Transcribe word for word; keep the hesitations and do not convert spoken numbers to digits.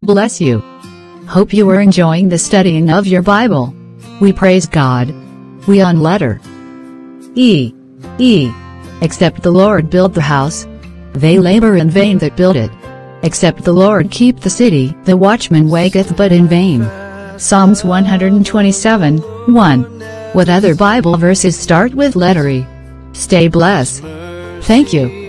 bless you. Hope you are enjoying the studying of your Bible. We praise God. We on letter E. E. Except the Lord build the house, they labor in vain that build it. Except the Lord keep the city, the watchman waketh but in vain. Psalms one twenty-seven, one. What other Bible verses start with letter E? Stay blessed. Thank you.